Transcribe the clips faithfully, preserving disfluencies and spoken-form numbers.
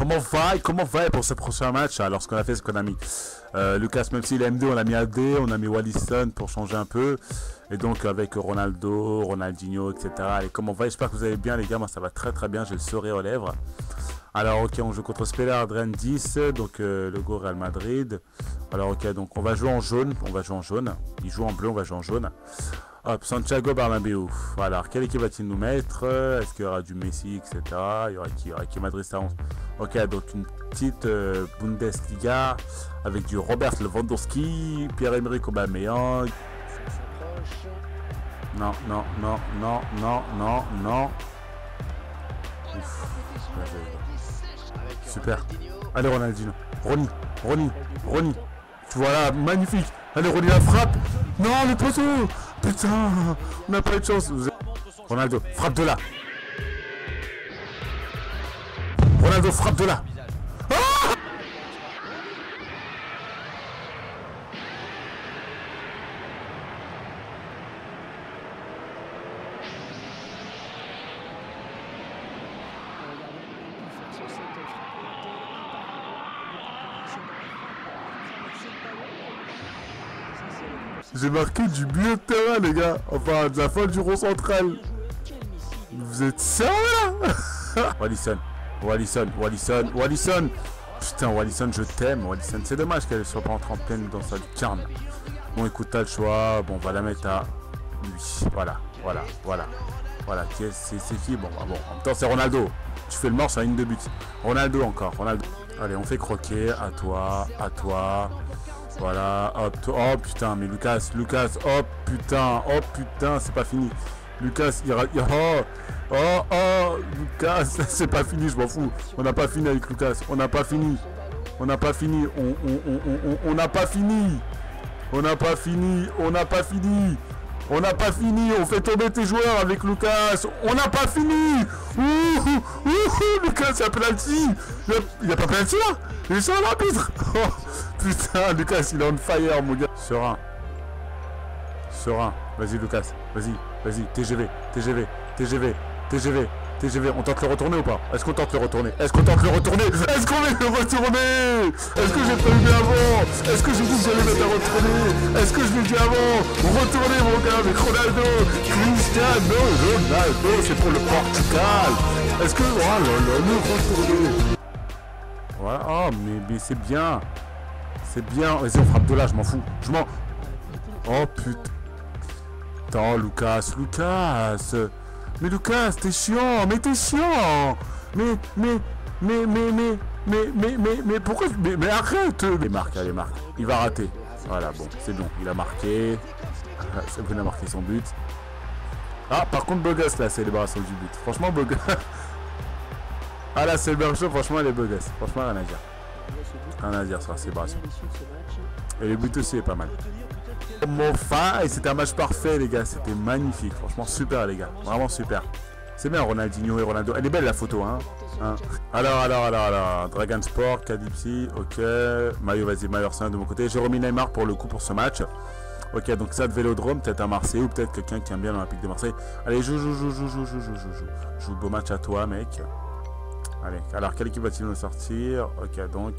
comment va Comment va pour ce prochain match? Alors, ce qu'on a fait, c'est qu'on a mis euh, Lucas, même s'il est M deux, on l'a mis A D, on a mis Wallison pour changer un peu. Et donc, avec Ronaldo, Ronaldinho, et cetera. Allez, comment va? J'espère que vous allez bien, les gars. Moi, ça va très très bien. J'ai le sourire aux lèvres. Alors, ok, on joue contre Spelar Dren dix, donc euh, le go Real Madrid. Alors, ok, donc on va jouer en jaune. On va jouer en jaune. Il joue en bleu, on va jouer en jaune. Hop, Santiago Bernabéu. Voilà, alors quelle équipe va-t-il nous mettre? Est-ce qu'il y aura du Messi, et cetera. Il y aura qui? Il y aura qui? Madrid à onze. Ok, donc une petite euh, Bundesliga avec du Robert Lewandowski, Pierre-Emerick Aubameyang. Non, non, non, non, non, non, non. Ouf. Super. Allez, Ronaldinho. Ronny, Ronny, Ronny. Voilà, magnifique. Allez, Ronny, la frappe. Non, le poteau. Putain, on n'a pas eu de chance. Ronaldo, frappe de là. Ronaldo, frappe de là. Ah! J'ai marqué du milieu de terrain, les gars. Enfin, de la fin du rond central. Vous êtes sérieux là? Wallison, Wallison, Wallison, Wallison. Putain, Wallison, je t'aime, Wallison. C'est dommage qu'elle soit pas entrée en pleine dans sa lucarne. Bon, écoute, t'as le choix. Bon, on va la mettre à lui. Voilà, voilà, voilà. Voilà, c'est qui? Bon, bah, bon, en même temps, c'est Ronaldo. Tu fais le mort sur la ligne de but. Ronaldo encore, Ronaldo. Allez, on fait croquer. À toi, à toi. Voilà, hop, oh putain, mais Lucas, Lucas, oh putain, oh putain, c'est pas fini. Lucas, il, il oh, oh, oh, Lucas, c'est pas fini, je m'en fous. On n'a pas fini avec Lucas, on n'a pas fini. On n'a pas fini, on on on on n'a pas fini. On n'a pas fini, on n'a pas fini. On n'a pas fini, on fait tomber tes joueurs avec Lucas. On n'a pas fini. Ouh, ouh, ouh, Lucas, il y a penalty. Il n'y a pas penalty là. Il est sur l'arbitre. Oh, putain, Lucas, il est on fire, mon gars. Serein. Serein. Vas-y, Lucas. Vas-y, vas-y. T G V, T G V, T G V, T G V, T G V. On tente le retourner ou pas? Est-ce qu'on tente le retourner? Est-ce qu'on tente le retourner? Est-ce qu'on met le retourner? Est-ce que j'ai prévu avant? Est-ce que j'ai dit que j'allais mettre un retourner? Est-ce que je l'ai dit avant? Retourner, mon gars, avec Ronaldo. Cristiano Ronaldo, c'est pour le Portugal. Est-ce que... Oh là là, le retourner. Voilà, oh, mais, mais c'est bien. C'est bien. Vas-y, on frappe de là, je m'en fous. Je m'en... Oh, putain. Attends, Lucas, Lucas. Mais Lucas, t'es chiant, mais t'es chiant. Mais, mais, mais, mais, mais, mais, mais, mais, mais, pourquoi... Mais, mais arrête. Il marque, allez, marque. Il va rater. Voilà, bon, c'est bon. Il a marqué. C'est bon, il a marqué son but. Ah, par contre, beau gosse, la célébration du but. Franchement, beau gosse. Ah, la célébration, franchement, elle est beau gosse. Franchement, rien à dire. Rien à dire sur la célébration. Et le but aussi est pas mal. Mon fa, et c'était un match parfait, les gars. C'était magnifique. Franchement, super, les gars. Vraiment super. C'est bien, Ronaldinho et Ronaldo. Elle est belle, la photo, hein. hein. Alors, alors, alors, alors. Dragon Sport, Cadipsy, ok. Maillot, vas-y, Maillot de mon côté. J'ai remis Neymar pour le coup pour ce match. Ok, donc ça de Vélodrome, peut-être à Marseille ou peut-être quelqu'un qui aime bien l'Olympique de Marseille. Allez, joue, joue, joue, joue, joue, joue, joue, joue, joue. Joue beau match à toi, mec. Allez, alors quelle équipe va-t-il nous sortir? Ok, donc.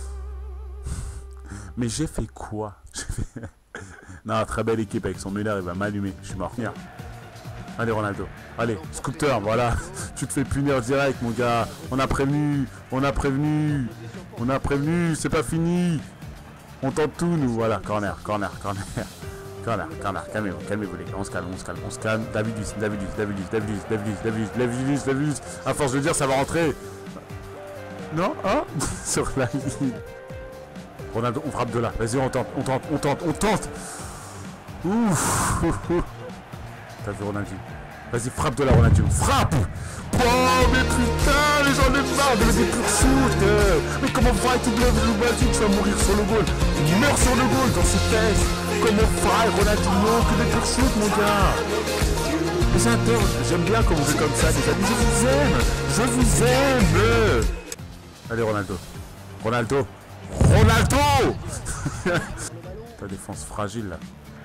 Mais j'ai fait quoi? fait... Non, très belle équipe avec son Müller, il va m'allumer. Je suis mort. Viens. Allez, Ronaldo. Allez, Sculpteur, voilà. Tu te fais punir direct, mon gars. On a prévenu. On a prévenu. On a prévenu. C'est pas fini. On tente tout, nous. Voilà, corner, corner, corner. Corner, corner. Calmez-vous, calmez-vous, les gars. On se calme, on se calme, on se calme. David Luiz, David Luiz, David Luiz, David Luiz, David Luiz, David Luiz, David Luiz, David Luiz. À force de dire, ça va rentrer. Non, hein? Sur la ligne. Ronaldo, on frappe de là. Vas-y, on tente, on tente, on tente, on tente. Ouf. T'as vu Ronaldinho? Vas-y, frappe de là, Ronaldinho. Frappe. Oh, mais putain, les gens de marre de des poursuites. Mais comment va tu blâmes le basique, tu vas mourir sur le goal. Il meurt sur le goal dans ses fesses. Comment va Ronaldinho? Que des poursuites, mon gars. Mais j'adore, j'aime bien quand vous êtes comme ça, les amis. Je vous aime. Je vous aime. Allez, Ronaldo. Ronaldo. Ronaldo. Ta défense fragile là.